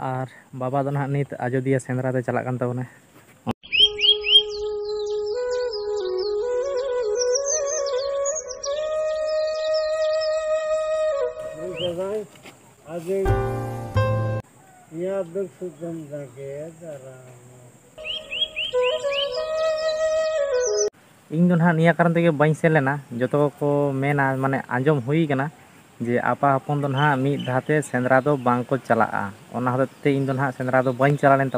और बाबा दो ना नित आजोदिया सेंद्रा ते चलाक कान ताबोना। इन दो ना निया कारण तेगे बाई सेन लेना जतो को मेना माने आंजम हुई कना जे आपा हपन दो ना मी धाते सेंद्रा दो बांग को चलाआ ओना हते इन दो ना सेंद्रा दो बाई चला लेन।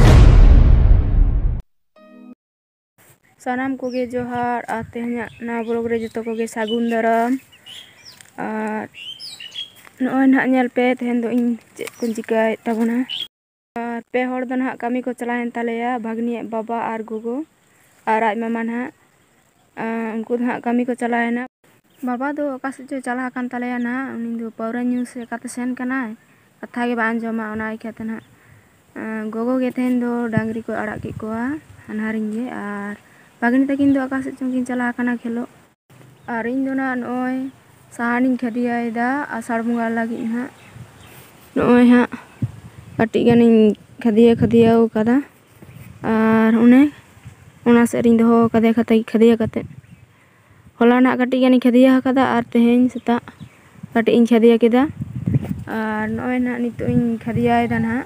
सानाम कोगे जोहार आते हैं ना ब्लॉग रे जतो कोगे सागुन दाराम और नॉय ना नेल पे तेहन दो इन चेक को चिकाय ताबोना और पे हर दो ना कामी को चलाएन तालेया भागनी बाबा और गोगो और आज मामा ना उनको ना कामी को चलाएना बाबा दो अकाश जो चला कान तालेया ना उनी दो पावरा न्यूज़ से काते सेन कना कथा के बान जमा ओना इखाते ना गोगो के तेहन दो डांगरी को अड़ा के कोआ अनहारिंग गे और भागनी तकिन दो आकाश चुंकिन चला काना खेलो और इन दो ना नॉय सहानिंग खदियायदा आषाढ़ बंगा लगी ना नॉय हाँ कटी गानिंग खदिया कदा और उन्हें ओना सेरिंग दो कदे खदिया कते होला ना कटी गानी खदिया कदा और तेहेन सेता कटी इन खदिया केदा और नॉय ना नितो इन खदियायदा ना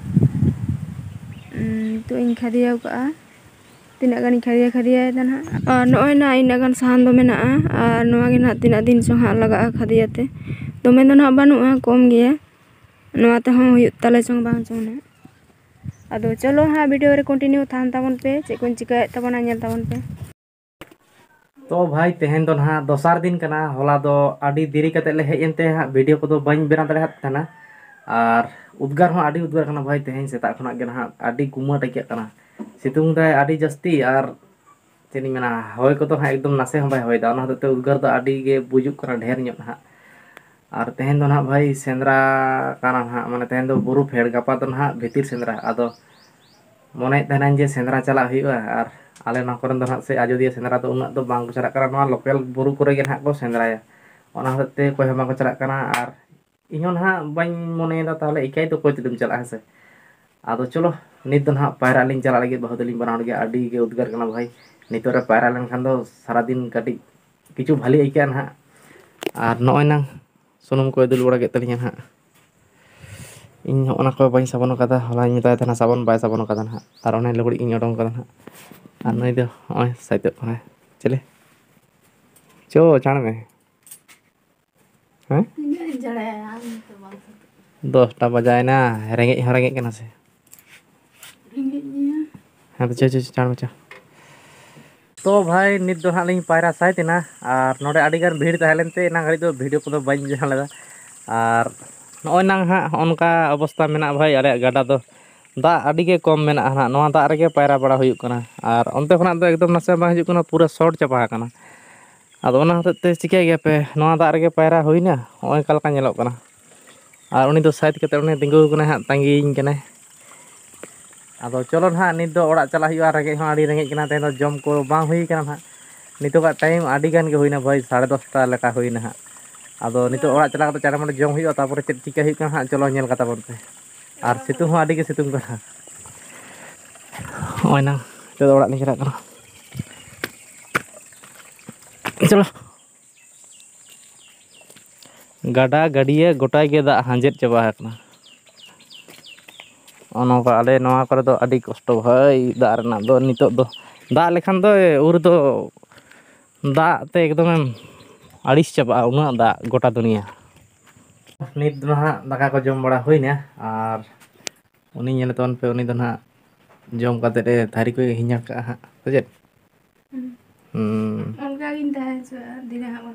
तो इन खदिया का तीना गानी खदिया ना और नॉय ना इन गान सहान दो मेना और नोआ गे ना तीना दिन सो हाँ लगा खदियाते दोमे दो ना बानुआ कम गया नोआ ते हों हुयुग ताले चोंग बांग चोंग ना अदो चलो हाँ वीडियो रे कंटिन्यू थान ताबन पे चेक कोन चिकाय ताबना नेल ताबन पे। तो भाई तेहन दो ना दोसार दिन कना होला दो आडी देरी कते ले हेज एनते हा वीडियो को दो बाइन बेना दरे हात तना और उद्गार हो आडी उद्गार कना भाई तेहन सेता खना गे ना आडी गुमा टेके कना सितुंग दाय आडी जस्ती और चेनी मेना होय को तो हा एकदम नासे हम भाई होय दा ओना हते उद्गार दो आडी गे बुजुक कना ढेर न्योट हा और तेहन दो ना भाई सेंद्रा काना हा माने तेहन दो बुरु फेड़ गापा दो ना भीतिर सेंद्रा आदो मने तेहना जे सेंद्रा चला हुआ और आले ना करन दो ना से आजोदिया सेंद्रा तो उना दो बांग चला करा नोआ लोकल बुरु करे गे ना को सेंद्राया ओना हते कोय हमा को चला कना और इहो ना बाइन मने दा ताले इकाई तो कोय तुम चला हसे आदो चलो नित दो ना पायरा लिंग चला लगे बहुत लिंग बनाव लगे आडी गे उद्गार कना भाई नितो रे पायरा लन खान दो सारा दिन कटी किछु भाली इका ना और नॉय ना सुनुम को दुल बड़ा के तलिया ना इन ओना को बाइन साबन कदा होला मिताय तना साबन बाय साबन कदा ना और ओने लुगड़ी इन ओडों कदा ना और नई दो ओय साइतो है चले चो चाण में हैं 10टा बजाय ना रेंगे कना से हाँ तो चो चाण में चो तो भाई नित दो हालिंग पायरा साइतना और नोडे आडी गान भीड़ ताहेलेनते ना घड़ी दो वीडियो को दो बाइन जहा लेदा और नॉय ना हाँ उनका अवस्था मेना भाई अरे गाडा दो दा आडी के कम मेना ना नोआ दा रेगे पायरा बड़ा हुयुग कना और ओनते खना दो एकदम नासे बा हिजुग कना पूरा शॉर्ट चापा कना आदो ओना हते चिकाय गया पे नोआ दा रेगे पायरा हुइना ओय कालका नेलोग कना और उनी दो साइड कते उनी तिंगु कना हा तांगीइन कना आदो चलो ना नित दो ओड़ा चला हुआ रेगे हो आडी रेंगे कना तेन दो जम को बांग हुई कना ना नितो का टाइम आडी गान गे हुइना भाई 10:30 लेका हुइना हा आदो नितो ओड़ा चला कते चारा मंडे जम हुआ तारपरे चेक चिका हुई कना चलो नेल कता बन पे और सितुंग हो आडी के सितुंग कना ओय ना तो ओड़ा नि चला कना चलो गाडा गाडिया गोटाय गे दा हांजेत चबा हकना ओनो का आले नोआ करे दो आडी कष्ट भाई दा रना दो नितो दो दा लेखान दो उर दो दा ते एकदम आड़िस चबा उना दा गोटा दुनिया नित दो ना दाका को जम बड़ा हुइना और उनी नेल तन पे उनी दो ना जम काते रे थारी को हिन्या का हा सजेत उनका गिन ताहे दिना हा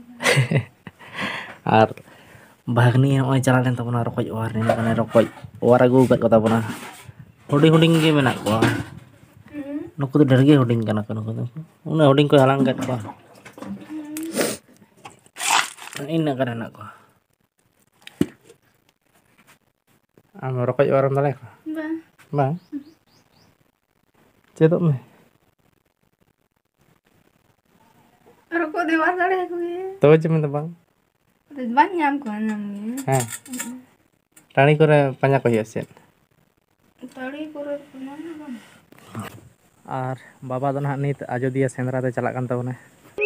और भागनी ओय चला लेन तबना रकोज ओर ने माने रकोज ओर आगु गत को तबना हुडिंग हुडिंग गे मेना को नुकु तो डरगे हुडिंग कना को नुकु उना हुडिंग को हलांग गत को इन करे ना को आम रकोज ओरम दले को बा चेदो में रको देवा दले को तो जमे तो बांग तो बान नाम को नाम हां टाणी करे पांजा को हिया सेट ᱟᱨ ᱵᱟᱵᱟ ᱫᱚ ᱱᱟᱦᱟᱜ ᱱᱤᱛ ᱟᱡᱚᱫᱤᱭᱟᱹ ᱥᱮᱸᱫᱽᱨᱟ ᱛᱮ ᱪᱟᱞᱟᱜ ᱠᱟᱱ ᱛᱟᱵᱚᱱᱟ।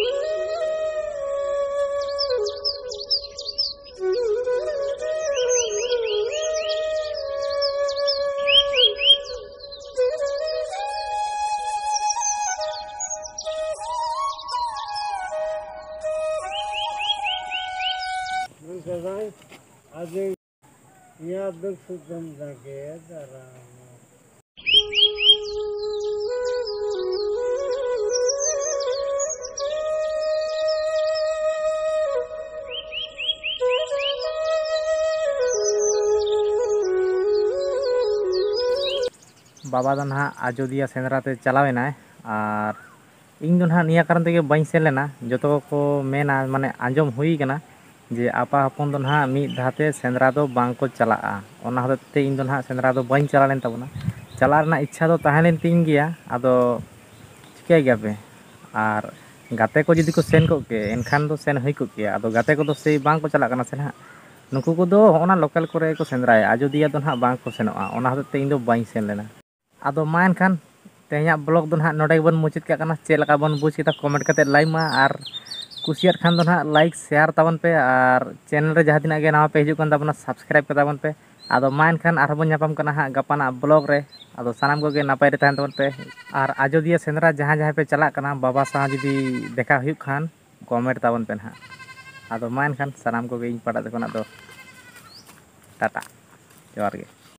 बाबा दो ना आजोदिया सेंद्राते चलावेना और ᱤᱧ ᱫᱚ ᱱᱟᱦᱟᱜ ᱱᱤᱭᱟᱹ ᱠᱟᱨᱚᱱ ᱛᱮᱜᱮ ᱵᱟᱹᱧ ᱥᱮᱱ ᱞᱮᱱᱟ ᱡᱚᱛᱚ ᱠᱚ ᱢᱮᱱᱟ ᱢᱟᱱᱮ ᱟᱸᱡᱚᱢ ᱦᱩᱭ ᱠᱟᱱᱟ ᱡᱮ ᱟᱯᱟ ᱦᱚᱯᱚᱱ ᱫᱚ ᱱᱟᱦᱟᱜ ᱢᱤᱫ ᱫᱷᱟᱣᱛᱮ ᱥᱮᱸᱫᱽᱨᱟ ᱫᱚ ᱵᱟᱝ ᱠᱚ ᱪᱟᱞᱟᱜᱼᱟ। ᱚᱱᱟ ᱦᱚᱛᱮᱡ ᱛᱮ ᱤᱧ ᱫᱚ ᱱᱟᱦᱟᱜ ᱥᱮᱸᱫᱽᱨᱟ ᱫᱚ ᱵᱟᱹᱧ ᱪᱟᱞᱟᱣ ᱞᱮᱱ ᱛᱟᱵᱚᱱᱟ। ᱪᱟᱞᱟᱜ ᱨᱮᱱᱟᱜ ᱤᱪᱪᱷᱟ ᱫᱚ ᱛᱟᱦᱮᱸ ᱞᱮᱱ ᱛᱤᱧ ᱜᱮᱭᱟ ᱟᱫᱚ ᱪᱤᱠᱟᱹᱭ ᱜᱮᱭᱟᱯᱮ ᱟᱨ ᱜᱟᱛᱮ ᱠᱚ ᱡᱩᱫᱤ ᱠᱚ ᱥᱮᱱ ᱠᱚᱜ ᱠᱮ ᱮᱱᱠᱷᱟᱱ ᱫᱚ ᱥᱮᱱ ᱦᱩᱭ ᱠᱚᱜ ᱠᱮᱭᱟ। ᱟᱫᱚ ᱜᱟᱛᱮ ᱠᱚᱫᱚ ᱥᱮᱭ ᱵᱟᱝ ᱠᱚ ᱪᱟᱞᱟᱜ ᱠᱟᱱᱟ ᱥᱮ ᱱᱟᱦᱟᱜ। ᱱᱩᱠᱩ ᱠᱚᱫᱚ ᱦᱚᱸᱜᱼᱚ ᱱᱟ ᱞᱳᱠᱟᱞ ᱠᱚᱨᱮ ᱠᱚ ᱥᱮᱸᱫᱽᱨᱟᱭᱟ ᱟᱡᱚᱫᱤᱭᱟᱹ ᱫᱚ ᱱᱟᱦᱟᱜ ᱵᱟᱝ ᱠᱚ ᱥᱮᱱᱚᱜᱼᱟ। ᱚᱱᱟ ᱦᱚᱛᱮᱡ ᱛᱮ ᱤᱧ ᱫᱚ ᱵᱟᱹᱧ ᱥᱮᱱ ᱞᱮᱱᱟ। ᱟᱫᱚ ᱢᱟ ᱮᱱᱠᱷᱟᱱ ᱛᱮᱦᱮᱧᱟᱜ ᱵᱞᱚᱜ ᱫᱚ ᱱᱟᱦᱟᱜ ᱱᱚᱰᱮ ᱜᱮᱵᱚᱱ ᱢᱩᱪᱟᱹᱫ ᱠᱟᱜ ᱠᱟᱱᱟ। ᱪᱮᱫ ᱞᱮᱠᱟ ᱵᱚᱱ ᱵᱩᱡᱽ ᱠᱮᱫᱟ ᱠᱚᱢᱮᱱᱴ ᱠᱟᱛᱮᱫ ᱞᱟᱹᱭ ᱢᱟ ᱟᱨ ᱠᱩᱥᱤᱭᱟᱫ ᱠᱷᱟᱱ ᱫᱚ ᱱᱟᱦᱟᱜ ᱞᱟᱭᱤᱠ ᱥᱮᱭᱟᱨ ᱛᱟᱵᱚᱱ ᱯᱮ ᱟᱨ ᱪᱮᱱᱮᱞ ᱨᱮ ᱡᱟᱦᱟᱸ ᱛᱤᱱᱟᱹᱜ ᱜᱮ ᱱᱟᱣᱟ ᱯᱮ ᱦᱤᱡᱩᱜ ᱠᱟᱱ ᱛᱟᱵᱚᱱᱟ ᱥᱟᱵᱥᱠᱨᱟᱭᱤᱵ ᱠᱟᱛᱟᱵᱚᱱ ᱯᱮ। ᱟᱫᱚ ᱢᱟ ᱮᱱᱠᱷᱟᱱ ᱟᱨᱦᱚᱸ ᱵᱚᱱ ᱧᱟᱯᱟᱢ ᱠᱟᱱᱟ ᱦᱟᱸᱜ ᱜᱟᱯᱟᱱᱟᱜ ᱵᱞᱚᱜ ᱨᱮ। ᱟᱫᱚ ᱥᱟᱱᱟᱢ ᱠᱚᱜᱮ ᱱᱟᱯᱟᱭ ᱨᱮ ᱛᱟᱦᱮᱱ ᱛᱟᱵᱚᱱ ᱯᱮ ᱟᱨ ᱟᱡᱚᱫᱤᱭᱟᱹ ᱥᱮᱸᱫᱽᱨᱟ ᱡᱟᱦᱟᱸᱭ ᱯᱮ ᱪᱟᱞᱟᱜ ᱠᱟᱱᱟ ᱵᱟᱵᱟ ᱥᱟᱶ ᱡᱩᱫᱤ ᱫᱮᱠᱷᱟ ᱦᱩᱭᱩᱜ ᱠᱷᱟᱱ ᱠᱚᱢᱮᱱᱴ ᱛᱟᱵᱚᱱ ᱯᱮ ᱱᱟᱦᱟᱜ। ᱟᱫᱚ ᱢᱟ ᱮᱱᱠᱷᱟᱱ ᱥᱟᱱᱟᱢ ᱠᱚᱜᱮ ᱤᱧ ᱯᱟᱦᱴᱟ ᱠᱷᱚᱱᱟᱜ ᱫᱚ ᱴᱟᱴᱟ ᱡᱚᱦᱟᱨ ᱜᱮ।